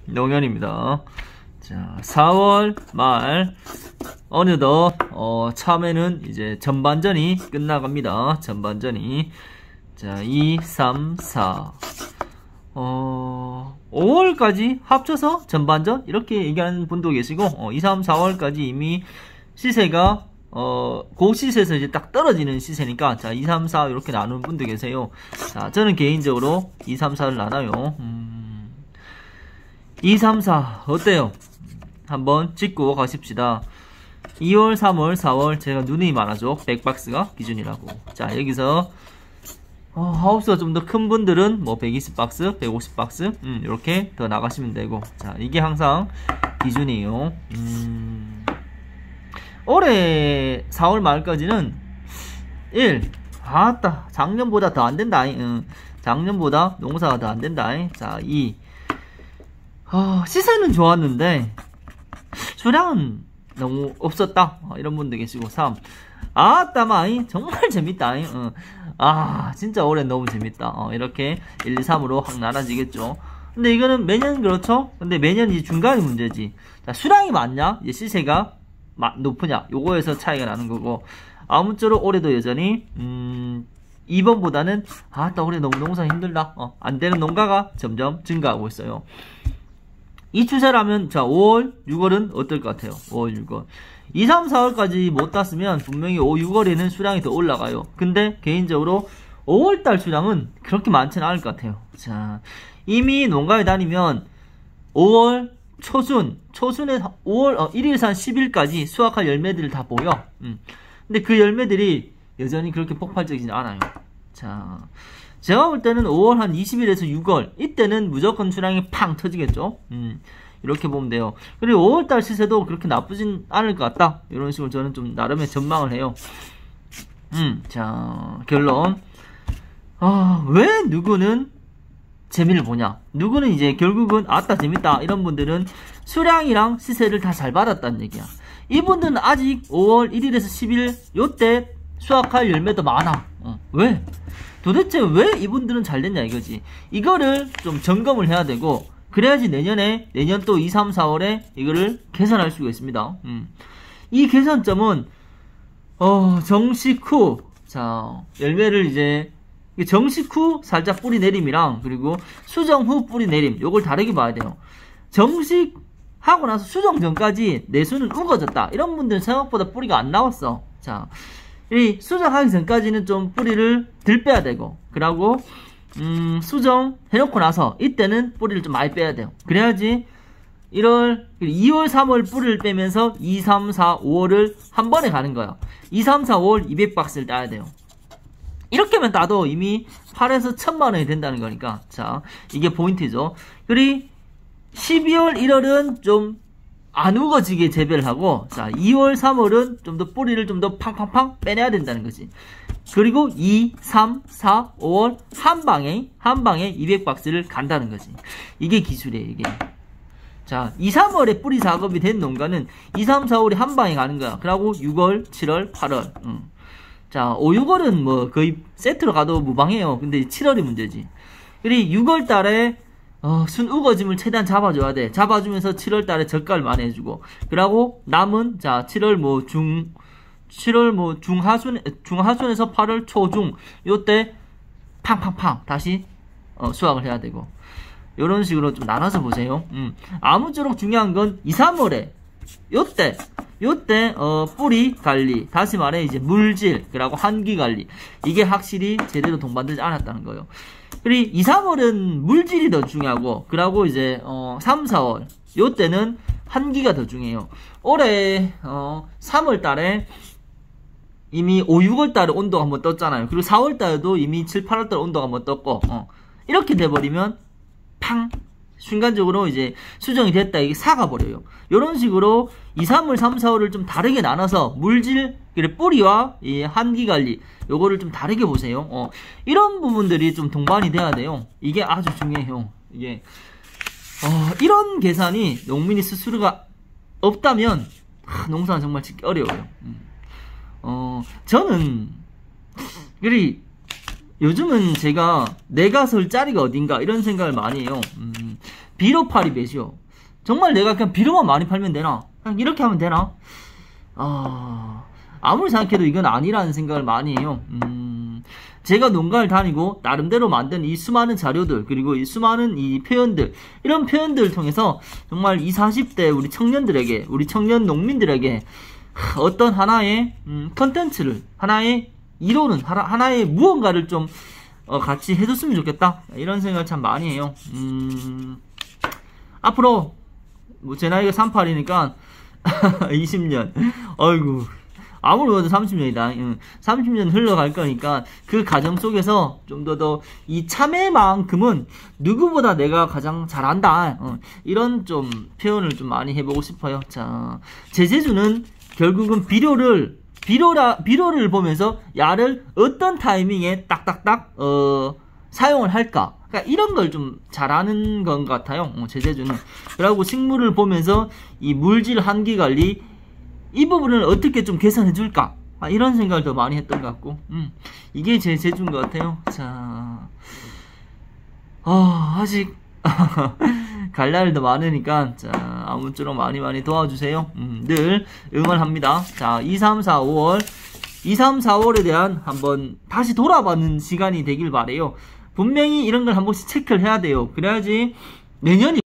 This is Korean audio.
농연입니다. 자, 4월 말 어느덧 참외는 이제 전반전이 끝나갑니다. 전반전이. 자, 2, 3, 4 5월까지 합쳐서 전반전 이렇게 얘기하는 분도 계시고 2, 3, 4월까지 이미 시세가 그 시세에서 이제 딱 떨어지는 시세니까 자 2, 3, 4 이렇게 나누는 분도 계세요. 자, 저는 개인적으로 2, 3, 4를 나눠요. 2, 3, 4 어때요? 한번 찍고 가십시다. 2월, 3월, 4월 제가 눈이 많아져 100박스가 기준이라고. 자, 여기서 하우스가 좀 더 큰 분들은 뭐 120박스, 150박스 이렇게 더 나가시면 되고. 자, 이게 항상 기준이에요. 올해 4월 말까지는 1 아따 작년보다 더 안된다. 작년보다 농사가 더 안된다. 자, 2 시세는 좋았는데 수량은 너무 없었다. 이런 분들 계시고. 3 아따마 정말 재밌다. 진짜 올해 너무 재밌다. 이렇게 1, 2, 3으로 확 나눠지겠죠. 근데 이거는 매년 그렇죠. 근데 매년 이 중간이 문제지. 자, 수량이 많냐 이제 시세가 높으냐 요거에서 차이가 나는 거고. 아무쪼록 올해도 여전히 2번보다는 아따 올해 너무 농사 힘들다 안되는 농가가 점점 증가하고 있어요. 이 추세라면 자 5월 6월은 어떨 것 같아요? 5월 6월 2, 3, 4월까지 못 땄으면 분명히 5, 6월에는 수량이 더 올라가요. 근데 개인적으로 5월달 수량은 그렇게 많지는 않을 것 같아요. 자, 이미 농가에 다니면 5월 초순에 5월 1일산 10일까지 수확할 열매들을 다 보여. 근데 그 열매들이 여전히 그렇게 폭발적이진 않아요. 자, 제가 볼 때는 5월 한 20일에서 6월 이때는 무조건 수량이 팡 터지겠죠. 이렇게 보면 돼요. 그리고 5월달 시세도 그렇게 나쁘진 않을 것 같다. 이런 식으로 저는 좀 나름의 전망을 해요. 자, 결론. 왜 누구는 재미를 보냐? 누구는 이제 결국은 아따 재밌다 이런 분들은 수량이랑 시세를 다 잘 받았다는 얘기야. 이분들은 아직 5월 1일에서 10일 요때 수확할 열매도 많아. 왜? 도대체 왜 이분들은 잘 됐냐 이거지. 이거를 좀 점검을 해야 되고 그래야지 내년 또 2, 3, 4월에 이거를 개선할 수가 있습니다. 이 개선점은 정식 후 자 열매를 이제 정식 후 살짝 뿌리 내림이랑 그리고 수정 후 뿌리 내림 요걸 다르게 봐야 돼요. 정식 하고 나서 수정 전까지 내수는 우거졌다 이런 분들은 생각보다 뿌리가 안 나왔어. 자, 이 수정하기 전까지는 좀 뿌리를 덜 빼야 되고 그러고 수정 해놓고 나서 이때는 뿌리를 좀 많이 빼야 돼요. 그래야지 2월 3월 뿌리를 빼면서 2, 3, 4, 5월을 한 번에 가는 거야. 2, 3, 4, 5월 200박스를 따야 돼요. 이렇게만 따도 이미 8에서 1000만원이 된다는 거니까. 자, 이게 포인트죠. 그리고 12월 1월은 좀 안 우거지게 재배를 하고 자 2월 3월은 좀 더 뿌리를 좀 더 팡팡팡 빼내야 된다는 거지. 그리고 2, 3, 4, 5월 한 방에 200박스를 간다는 거지. 이게 기술이에요. 이게. 자 2, 3월에 뿌리 작업이 된 농가는 2, 3, 4월이 한 방에 가는 거야. 그리고 6월, 7월, 8월 자 5, 6월은 뭐 거의 세트로 가도 무방해요. 근데 7월이 문제지. 그리고 6월 달에 순 우거짐을 최대한 잡아줘야 돼. 잡아주면서 7월 달에 젓갈 많이 해주고. 그러고 남은, 자, 7월 중하순에서 8월 초중, 요때 팡팡팡 다시, 수확을 해야 되고. 요런 식으로 좀 나눠서 보세요. 아무쪼록 중요한 건 2, 3월에, 요때, 뿌리 관리, 다시 말해, 이제 물질, 그리고 한기 관리. 이게 확실히 제대로 동반되지 않았다는 거예요. 그리고 2, 3월은 물질이 더 중요하고, 그러고 이제, 3, 4월, 요때는 한기가 더 중요해요. 올해, 3월 달에 이미 5, 6월 달에 온도가 한번 떴잖아요. 그리고 4월 달에도 이미 7, 8월 달에 온도가 한번 떴고, 이렇게 돼버리면, 팡! 순간적으로 이제 수정이 됐다. 이게 사가버려요. 요런 식으로 2, 3월, 3, 4월을 좀 다르게 나눠서 물질, 뿌리와 이 한기 관리, 요거를 좀 다르게 보세요. 이런 부분들이 좀 동반이 돼야 돼요. 이게 아주 중요해요. 이게, 이런 계산이 농민이 스스로가 없다면, 농사는 정말 짓기 어려워요. 저는, 요즘은 제가 내가 설 자리가 어딘가 이런 생각을 많이 해요. 비료팔이 몇이요? 정말 내가 그냥 비료만 많이 팔면 되나? 그냥 이렇게 하면 되나? 아무리 생각해도 이건 아니라는 생각을 많이 해요. 제가 농가를 다니고 나름대로 만든 이 수많은 자료들, 그리고 이 수많은 이 표현들, 이런 표현들을 통해서 정말 20, 40대 우리 청년들에게, 우리 청년 농민들에게 어떤 하나의 컨텐츠를, 하나의 이론은, 하나의 무언가를 좀 같이 해줬으면 좋겠다, 이런 생각을 참 많이 해요. 앞으로 뭐 제 나이가 38이니까 20년, 아이고, 아무리 봐도 30년이다. 30년 흘러갈 거니까 그 과정 속에서 좀 더 이 참외만큼은 누구보다 내가 가장 잘한다. 이런 좀 표현을 좀 많이 해보고 싶어요. 자, 제재주는 결국은 비료를 보면서 야를 어떤 타이밍에 딱딱딱 사용을 할까. 그러니까 이런 걸 좀 잘하는 것 같아요. 제재주는. 그리고 식물을 보면서 이 물질 한기 관리, 이 부분을 어떻게 좀 개선해 줄까, 이런 생각을 더 많이 했던 것 같고, 이게 제 재주인 것 같아요. 자, 아직 갈 날도 많으니까, 자, 아무쪼록 많이 도와주세요. 늘 응원합니다. 자, 2, 3, 4, 5월 2, 3, 4월에 대한 한번 다시 돌아보는 시간이 되길 바래요. 분명히 이런 걸 한 번씩 체크를 해야 돼요. 그래야지 내년이